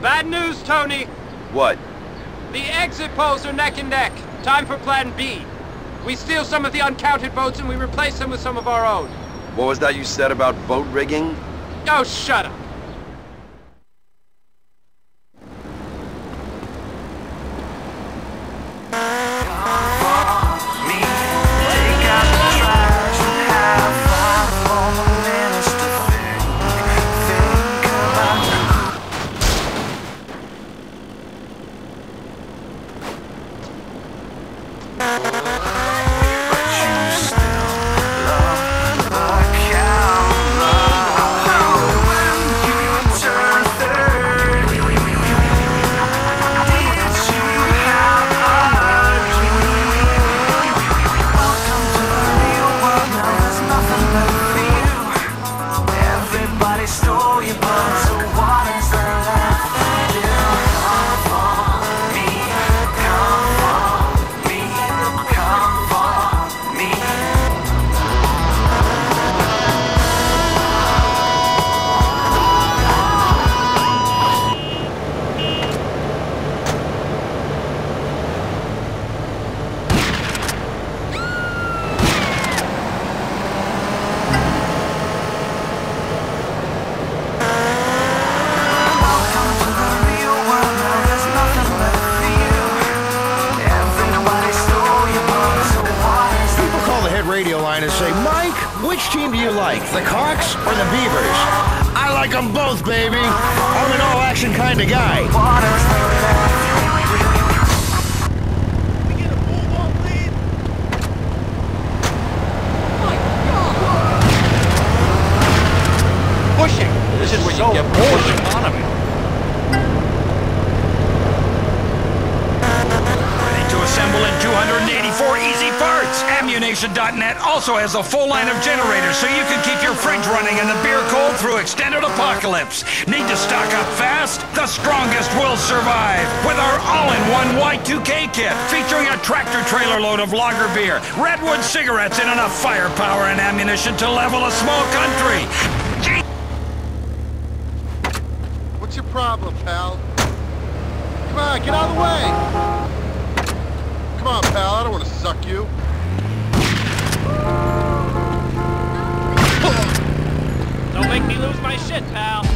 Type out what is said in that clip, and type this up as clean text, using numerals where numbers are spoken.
Bad news, Tony. What? The exit poles are neck and neck. Time for plan B. We steal some of the uncounted boats and we replace them with some of our own. What was that you said about boat rigging? Oh, shut up. Radio line and say, Mike, which team do you like, the Cox or the Beavers? I like them both, baby. I'm an all-action kind of guy. We get a full-blown lead. My God! Pushing. This is where you get more economy. Assemble in 284 easy parts. Ammunition.net also has a full line of generators so you can keep your fridge running and the beer cold through extended apocalypse. Need to stock up fast? The strongest will survive with our all-in-one Y2K kit featuring a tractor-trailer load of lager beer, Redwood cigarettes, and enough firepower and ammunition to level a small country. What's your problem, pal? Come on, get out of the way! Come on, pal, I don't want to suck you. Don't make me lose my shit, pal.